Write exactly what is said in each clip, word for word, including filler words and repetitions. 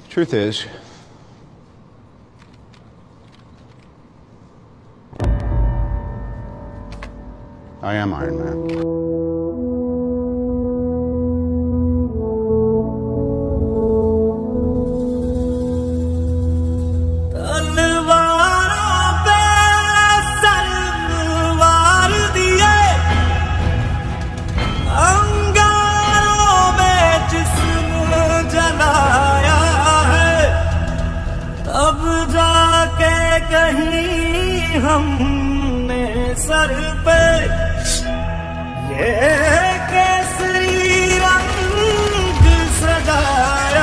Truth is, I am Iron Man. कहीं हमने sir पे ये केसरी रंग सजाया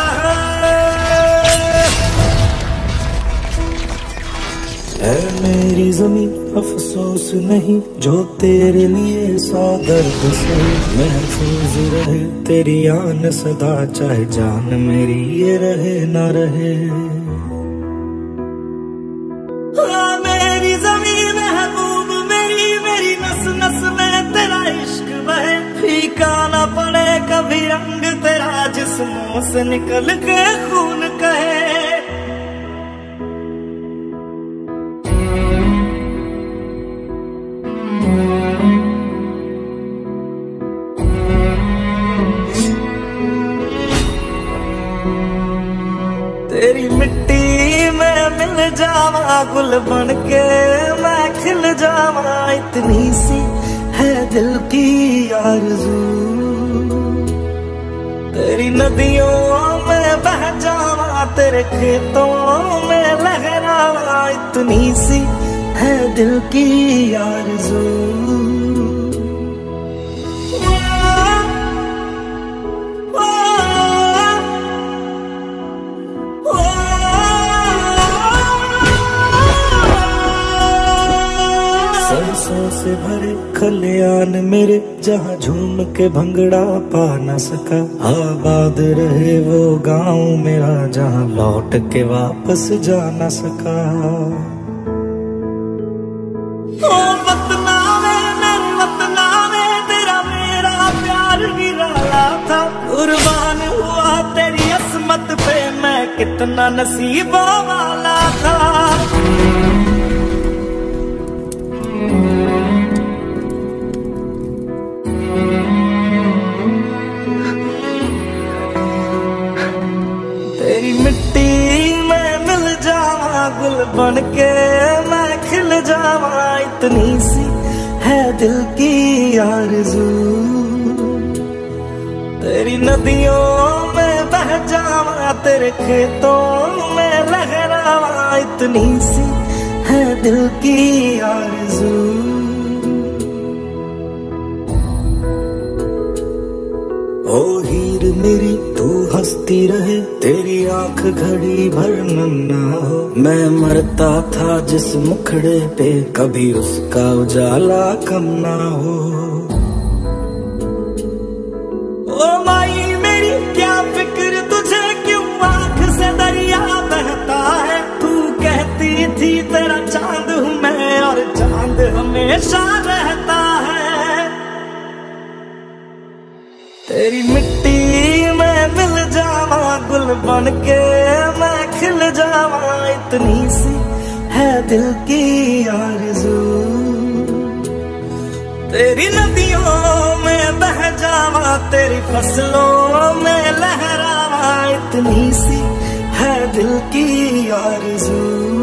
है मेरी जमीन अफसोस नहीं जो तेरे लिए सौ दर्द से महफूज रहे तेरी आन सदा चाहे जान मेरी ये रहे ना रहे पड़े कभी रंग तेरा जिस्मों से निकल के खून कहे तेरी मिट्टी में मिल जावा गुल बन के मैं खिल जावा इतनी सी है दिल की आरज़ू तेरी नदियों में बह जावा तेरे खेतों में लहरावा इतनी सी है दिल की आरज़ू सरसों से भरे खलियान मेरे जहाँ झूम के भंगड़ा पा न सका आबाद रहे वो गांव मेरा जहाँ लौट के वापस जा न सका ओ वतना में मेरे वतना में तेरा मेरा प्यार निराला था कुर्बान हुआ तेरी असमत पे मैं कितना नसीबों वाला था तेरी मिट्टी में मिल जावा गुल बन के मैं खिल जावा इतनी सी है दिल की आरज़ू तेरी नदियों में बह जावा तेरे खेतों में लहरावा इतनी सी है दिल की आरज़ू ओ हीर मेरी तू हंसती रहे तेरी आंख घड़ी भर नन्ना हो मैं मरता था जिस मुखड़े पे कभी उसका उजाला कम ना हो ओ माई मेरी क्या फिक्र तुझे क्यों आंख से दरिया बहता है तू कहती थी तेरा चांद हूँ मैं और चांद हमेशा रहता है तेरी मिट्टी में मिल जावा गुल बन के मैं खिल जावा इतनी सी है दिल की आरज़ू तेरी नदियों में बह जावा तेरी फसलों में लहरावा इतनी सी है दिल की आरज़ू।